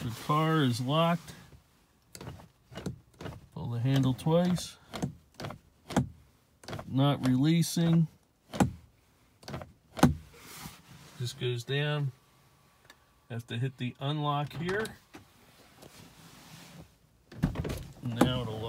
The car is locked. Pull the handle twice. Not releasing. This goes down. Have to hit the unlock here. Now it'll